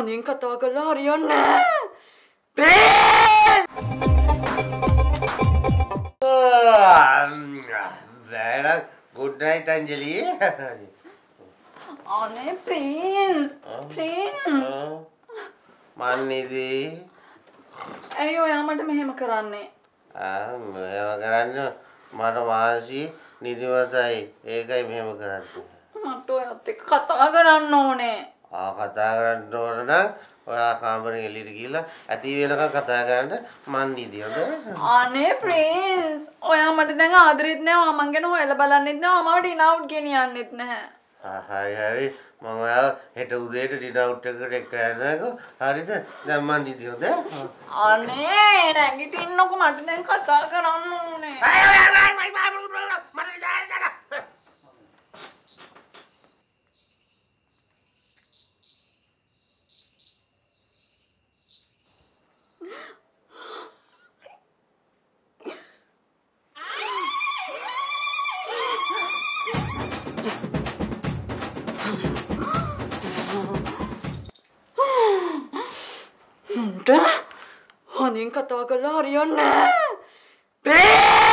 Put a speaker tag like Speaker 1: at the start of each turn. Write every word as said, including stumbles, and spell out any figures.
Speaker 1: අනින් කතා කරලා හරියන්නේ නැහැ. Please!
Speaker 2: Very good night, Anjali.
Speaker 1: අනේ ප්ලීස්. ප්ලීස්.
Speaker 2: මන්නේදී.
Speaker 1: ඇයි ඔයා මට මෙහෙම කරන්නේ?
Speaker 2: ආ මේව කරන්නේ මට මානසි නිදිමතයි. ඒකයි මෙහෙම කරන්නේ.
Speaker 1: මට ඔයත් එක්ක කතා කරන්න ඕනේ.
Speaker 2: ආ කතා කරන්න ඕන නම් ඔයා කාමරේ එළියට ගිහලා ඇති වෙනකන් කතා කරන්න මන් නිදි හොඳ.
Speaker 1: අනේ ප්ලීස්. ඔයා මට දැන් ආදරෙත් නැහැ. ඔයා මං ගැන හොයලා බලන්නෙත් නැහැ. ඔයා මට ඩින අවුට් ගෙනියන්නෙත් නැහැ.
Speaker 2: ආ හරි හරි මම ඔයාව හෙට උදේට ඩින අවුට් එකකට එක්ක යන්නකෝ. හරිද? දැන් මන් නිදි හොඳ.
Speaker 1: අනේ නැගිටින්නකෝ මට දැන් කතා කරන්න ඕනේ. අනින් කතා කරලා හරියන්නේ නැහැ.